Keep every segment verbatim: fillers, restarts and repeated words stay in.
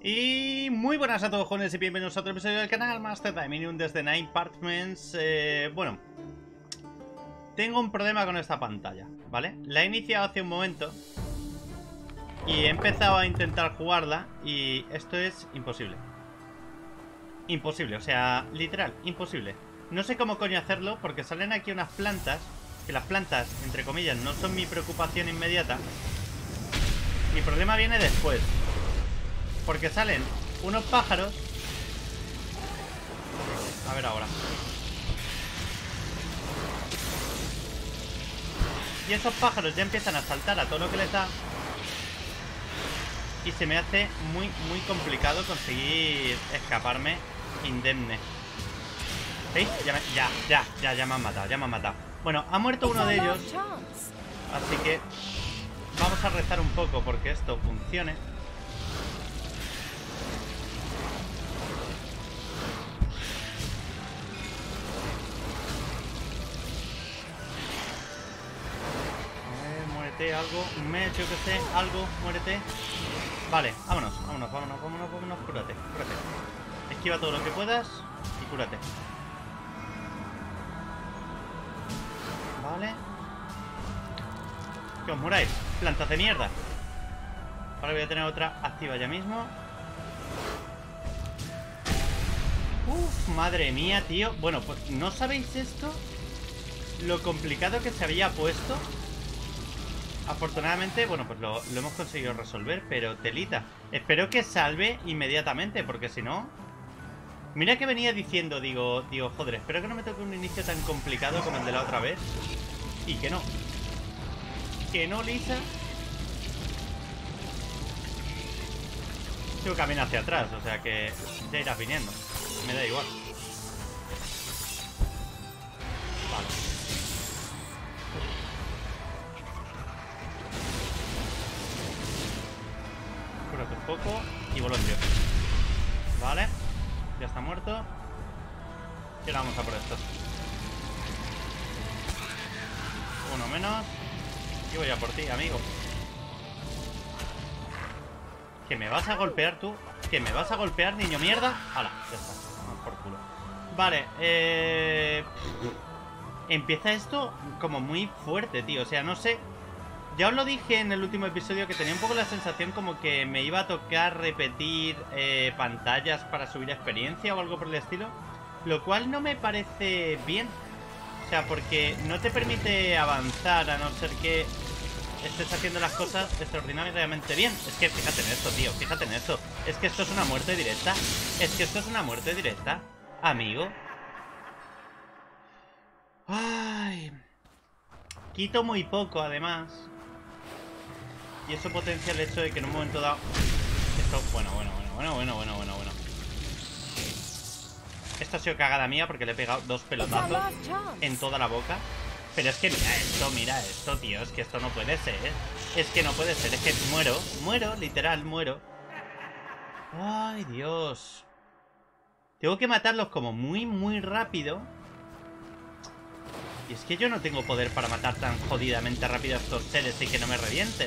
Y muy buenas a todos, jóvenes, y bienvenidos a otro episodio del canal Master Dominion desde Nine Apartments. Eh, bueno, tengo un problema con esta pantalla, ¿vale? La he iniciado hace un momento y he empezado a intentar jugarla y esto es imposible. Imposible, o sea, literal, imposible. No sé cómo coño hacerlo porque salen aquí unas plantas, que las plantas, entre comillas, no son mi preocupación inmediata. Mi problema viene después, porque salen unos pájaros. A ver ahora. Y esos pájaros ya empiezan a saltar a todo lo que les da. Y se me hace muy, muy complicado conseguir escaparme indemne. ¿Veis? Ya, me, ya, ya, ya, ya me han matado, ya me han matado. Bueno, ha muerto uno de ellos. Así que vamos a rezar un poco porque esto funcione. Algo, me, yo que sé, algo, muérete. Vale, vámonos, vámonos, vámonos, vámonos, vámonos, cúrate, cúrate. Esquiva todo lo que puedas y cúrate. Vale. Que os muráis, plantas de mierda. Ahora voy a tener otra activa ya mismo. Uf, madre mía, tío. Bueno, pues ¿no sabéis esto? Lo complicado que se había puesto. Afortunadamente, bueno, pues lo, lo hemos conseguido resolver, pero telita. Espero que salve inmediatamente, porque si no... Mira que venía diciendo, digo, digo, joder, espero que no me toque un inicio tan complicado como el de la otra vez. Y que no. Que no, Lisa. Tengo camino hacia atrás, o sea que ya irás viniendo. Me da igual. Vale. Cúrate un poco y volondio. Vale. Ya está muerto. Y ahora vamos a por esto. Uno menos. Y voy a por ti, amigo. ¿Que me vas a golpear tú? ¿Que me vas a golpear, niño mierda? ¡Hala! Ya está. Vamos por culo. Vale, eh... empieza esto como muy fuerte, tío. O sea, no sé... Ya os lo dije en el último episodio que tenía un poco la sensación como que me iba a tocar repetir eh, pantallas para subir experiencia o algo por el estilo. Lo cual no me parece bien. O sea, porque no te permite avanzar a no ser que estés haciendo las cosas extraordinariamente bien. Es que fíjate en esto, tío, fíjate en esto. Es que esto es una muerte directa. Es que esto es una muerte directa, amigo. Ay. Quito muy poco, además. Y eso potencia el hecho de que en un momento dado... Esto, bueno, bueno, bueno, bueno, bueno, bueno, bueno, bueno. Esto ha sido cagada mía porque le he pegado dos pelotazos en toda la boca. Pero es que mira esto, mira esto, tío. Es que esto no puede ser. Es que no puede ser, es que muero, muero, literal, muero. Ay, Dios. Tengo que matarlos como muy, muy rápido. Y es que yo no tengo poder para matar tan jodidamente rápido a estos seres y que no me revienten.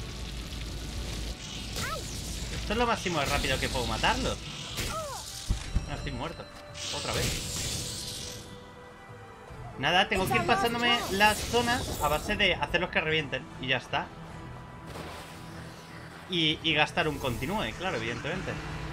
Esto es lo máximo de rápido que puedo matarlos. No, estoy muerto. Otra vez. Nada, tengo que ir pasándome las zonas a base de hacerlos que revienten. Y ya está. Y, y gastar un continúe, claro, evidentemente.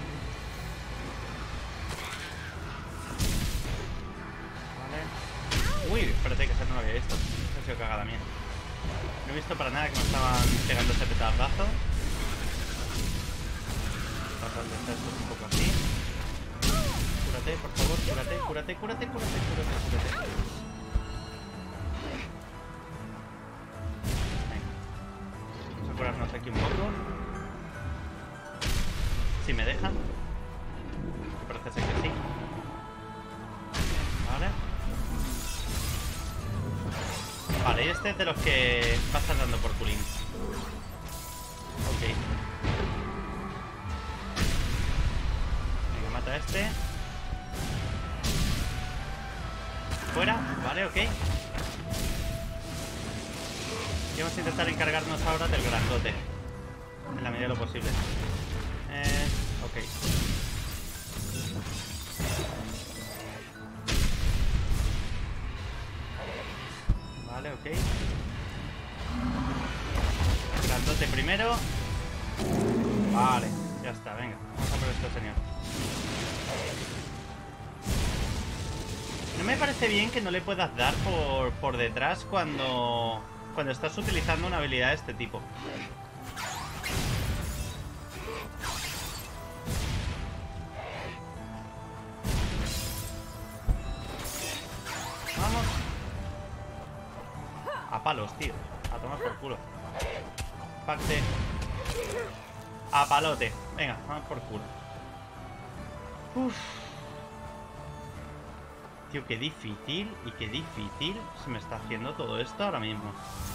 Vale. Uy, espérate que esa no lo había visto. Esa ha sido cagada mía. No he visto para nada que me estaban pegando ese petazo. Vamos a hacer esto un poco así. Cúrate, por favor, cúrate, cúrate, cúrate, cúrate, cúrate, cúrate. Venga. Vamos a curarnos aquí un poco. Si me dejan. Parece ser que sí. Vale. Vale, y este es de los que va a estar dando por culín. Ok. Venga, mata a este. Fuera, vale, ok. Y vamos a intentar encargarnos ahora del grandote, en la medida de lo posible. Eh, ok. primero. Vale, ya está, venga. Vamos a por este señor. No me parece bien que no le puedas dar por, por detrás cuando, cuando estás utilizando una habilidad de este tipo. Vamos. A palos, tío. A tomar por culo. Pacte. A palote. Venga, vamos por culo. Uff. Tío, qué difícil y qué difícil se me está haciendo todo esto ahora mismo.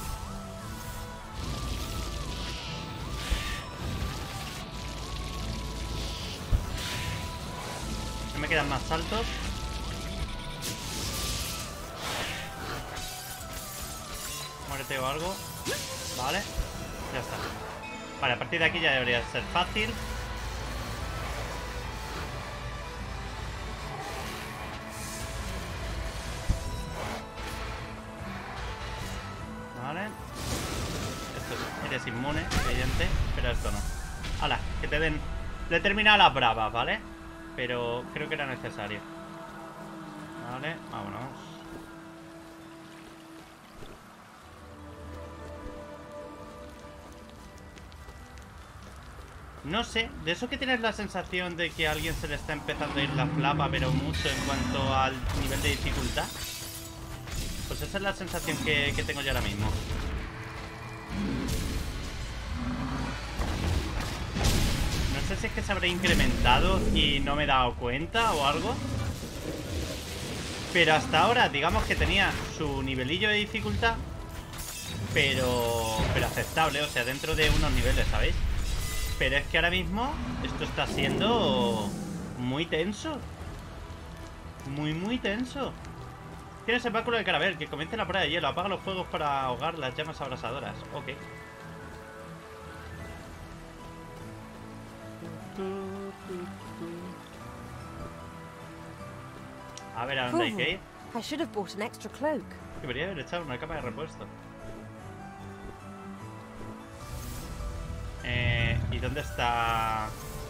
No me quedan más saltos. Muérete o algo. Vale. Ya está. Vale, a partir de aquí ya debería ser fácil. Vale. Esto es, eres inmune, evidente. Pero esto no. Hala, que te den. Le he terminado las bravas, ¿vale? Pero creo que era necesario. Vale, vámonos. No sé, de eso que tienes la sensación de que a alguien se le está empezando a ir la flapa, pero mucho en cuanto al nivel de dificultad. Pues esa es la sensación que, que tengo yo ahora mismo. No sé si es que se habrá incrementado y no me he dado cuenta o algo. Pero hasta ahora, digamos que tenía su nivelillo de dificultad, pero, pero aceptable, o sea, dentro de unos niveles, ¿sabéis? Pero es que ahora mismo esto está siendo muy tenso. Muy, muy tenso. Tienes el báculo de Carabel, que comience la prueba de hielo. Apaga los fuegos para ahogar las llamas abrasadoras. Ok. A ver a dónde hay que ir. I should have bought an extra cloak. Debería haber echado una capa de repuesto. Eh, ¿Y dónde está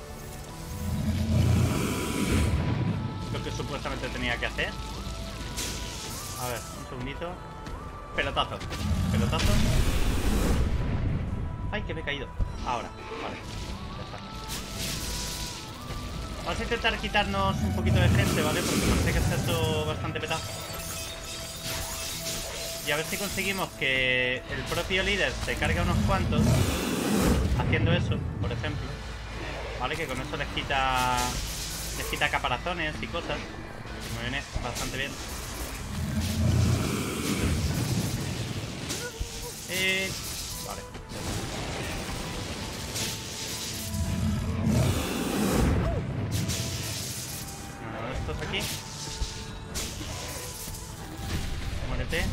lo que supuestamente tenía que hacer? A ver, un segundito. Pelotazo. Pelotazo. Ay, que me he caído. Ahora, vale. Ya está. Vamos a intentar quitarnos un poquito de gente, ¿vale? Porque parece que está esto bastante petado. Y a ver si conseguimos que el propio líder se cargue a unos cuantos haciendo eso, por ejemplo. Vale, que con eso les quita les quita caparazones y cosas. Me viene bastante bien. Eh, vale. Uno de estos aquí. Muérete.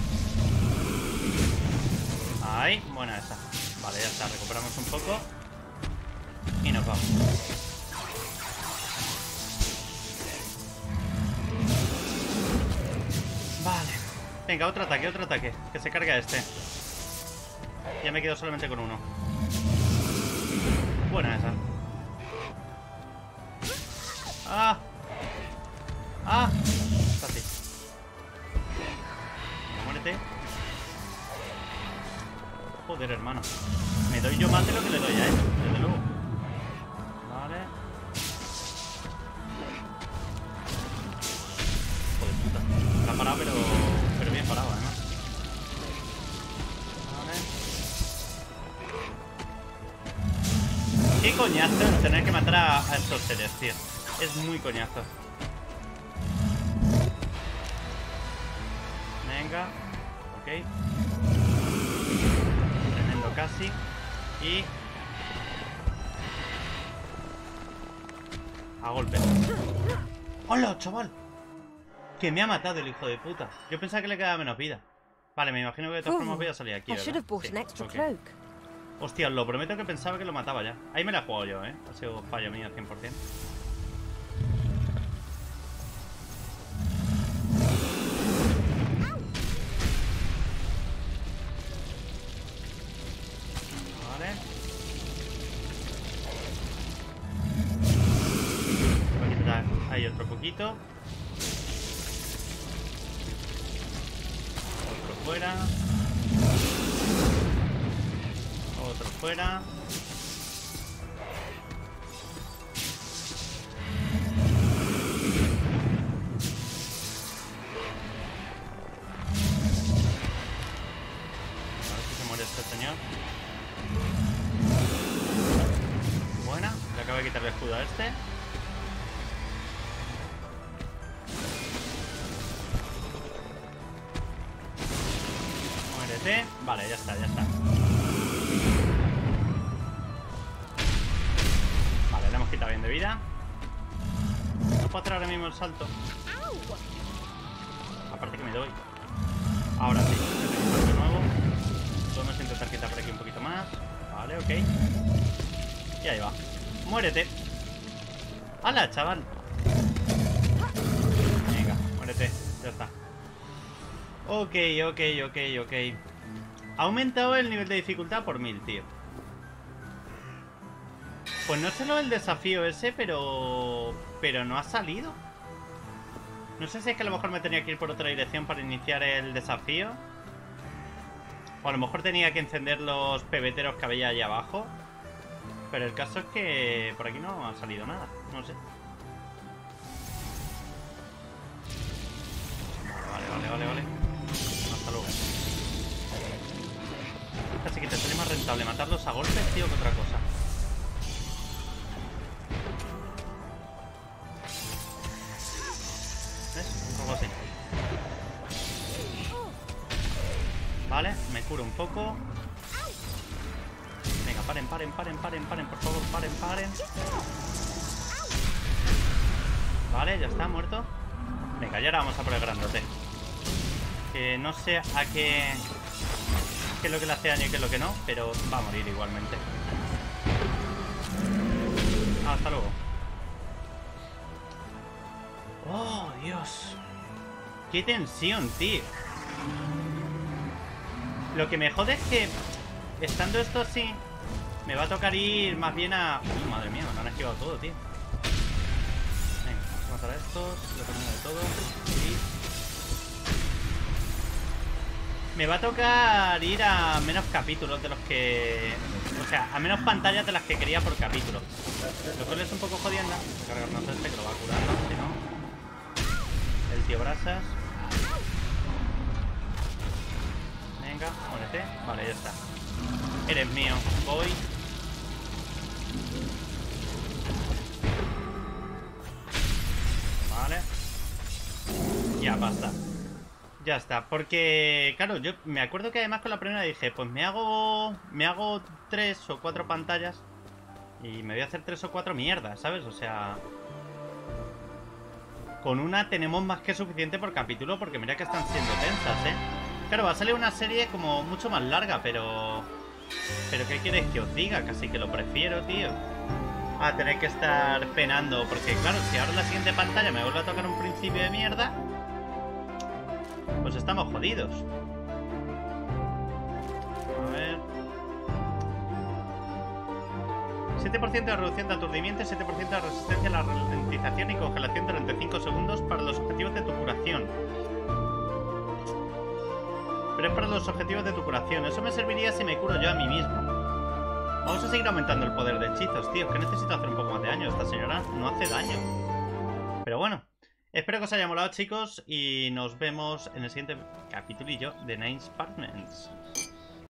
Ahí, buena esa. Vale, ya está, recuperamos un poco. Y nos vamos. Vale. Venga, otro ataque, otro ataque. Que se cargue este. Ya me quedo solamente con uno. Buena esa. ¡Ah! ¡Ah! Está así. Venga, muérete. Joder, hermano. Me doy yo más de lo que le doy a él, desde luego. Vale. Joder, puta. La ha parado, pero, pero bien parado, además. Vale. Qué coñazo el tener que matar a, a estos seres, tío. Es muy coñazo. Venga. Ok. Casi. Y a golpe. ¡Hola, chaval! Que me ha matado el hijo de puta. Yo pensaba que le quedaba menos vida. Vale, me imagino que de todas formas voy a salir aquí, ¿verdad? Sí, okay. Hostia, os lo prometo que pensaba que lo mataba ya. Ahí me la he jugado yo, ¿eh? Ha sido fallo mío cien por cien. Ahí otro poquito. Otro fuera. Otro fuera. Este señor. Buena, le acabo de quitar el escudo a este. Muérete. Vale, ya está, ya está. Vale, le hemos quitado bien de vida. No puedo hacer ahora mismo el salto. Aparte que me doy. Ahora sí, de nuevo. Vamos a intentar quitar por aquí un poquito más. Vale, ok. Y ahí va. Muérete. ¡Hala, chaval! Venga, muérete. Ya está. Ok, ok, ok, ok. Ha aumentado el nivel de dificultad por mil, tío. Pues no sé lo del desafío ese, pero... Pero no ha salido. No sé si es que a lo mejor me tenía que ir por otra dirección para iniciar el desafío. O a lo mejor tenía que encender los pebeteros que había allá abajo. Pero el caso es que por aquí no ha salido nada. No sé. Vale, vale, vale, vale. Hasta luego. Casi que te sale más rentable matarlos a golpes, tío, que otra cosa. ¿Ves? Algo así. Vale, me curo un poco. Venga, paren, paren, paren, paren, paren, por favor, paren, paren. Vale, ya está, muerto. Venga, y ahora vamos a por el grandote. Que no sé a qué... qué es lo que le hace daño y qué es lo que no, pero va a morir igualmente. Hasta luego. Oh, Dios. Qué tensión, tío. Lo que me jode es que, estando esto así, me va a tocar ir más bien a... Uy, madre mía, me han esquivado todo, tío. Venga, vamos a matar a estos. Lo tenemos de todo. Y... me va a tocar ir a menos capítulos de los que... O sea, a menos pantallas de las que quería por capítulo. Lo cual es un poco jodienda. Voy a cargarnos este que lo va a curar, ¿no? Si no... El tío Brasas. Venga, muérete. Vale, ya está. Eres mío. Voy. Vale. Ya basta. Ya está. Porque, claro, yo me acuerdo que además con la primera dije, pues me hago... Me hago tres o cuatro pantallas. Y me voy a hacer tres o cuatro mierdas, ¿sabes? O sea... Con una tenemos más que suficiente por capítulo, porque mira que están siendo tensas, ¿eh? Claro, va a salir una serie como mucho más larga, pero... Pero ¿qué quieres que os diga? Casi que lo prefiero, tío. A tener que estar penando. Porque claro, si ahora en la siguiente pantalla me vuelve a tocar un principio de mierda, pues estamos jodidos. A ver... siete por ciento de reducción de aturdimiento y siete por ciento de resistencia a la ralentización y congelación durante cinco segundos para los objetivos de tu curación. Pero es para los objetivos de tu curación. Eso me serviría si me curo yo a mí mismo. Vamos a seguir aumentando el poder de hechizos, tío. Que necesito hacer un poco más de daño. Esta señora no hace daño. Pero bueno. Espero que os haya molado, chicos. Y nos vemos en el siguiente capitulillo de Nine's Apartments.